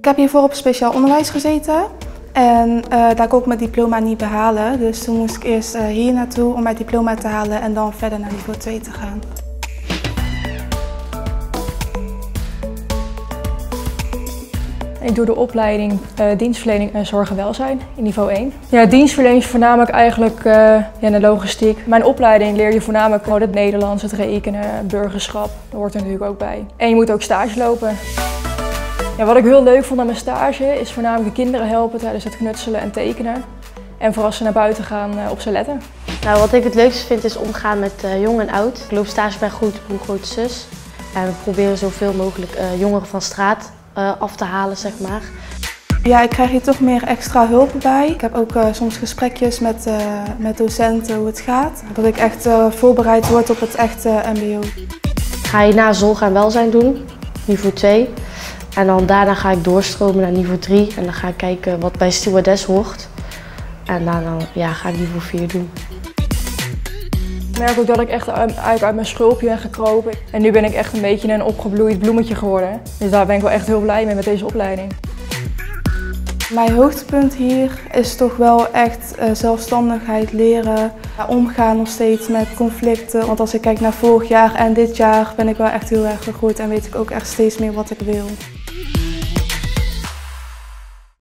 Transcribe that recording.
heb hiervoor op speciaal onderwijs gezeten en daar kon ik mijn diploma niet behalen. Dus toen moest ik eerst hier naartoe om mijn diploma te halen en dan verder naar niveau 2 te gaan. Ik doe de opleiding dienstverlening en zorg en welzijn in niveau 1. Ja, dienstverlening is voornamelijk eigenlijk de logistiek. Mijn opleiding leer je voornamelijk gewoon het Nederlands, het rekenen, burgerschap. Dat hoort er natuurlijk ook bij. En je moet ook stage lopen. Ja, wat ik heel leuk vond aan mijn stage is voornamelijk de kinderen helpen tijdens het knutselen en tekenen. En vooral als ze naar buiten gaan op ze letten. Nou, wat ik het leukste vind is omgaan met jong en oud. Ik loop stage bij Grote Broer, Grote Zus. En we proberen zoveel mogelijk jongeren van straat af te halen, zeg maar. Ja, ik krijg hier toch meer extra hulp bij. Ik heb ook soms gesprekjes met docenten hoe het gaat. Dat ik echt voorbereid word op het echte mbo. Ga je na zorg en welzijn doen, niveau 2. En dan daarna ga ik doorstromen naar niveau 3. En dan ga ik kijken wat bij stewardess hoort. En daarna ga ik niveau 4 doen. Ik merk ook dat ik echt uit mijn schulpje ben gekropen. En nu ben ik echt een beetje een opgebloeid bloemetje geworden. Dus daar ben ik wel echt heel blij mee met deze opleiding. Mijn hoogtepunt hier is toch wel echt zelfstandigheid leren. Omgaan nog steeds met conflicten. Want als ik kijk naar vorig jaar en dit jaar ben ik wel echt heel erg gegroeid en weet ik ook echt steeds meer wat ik wil.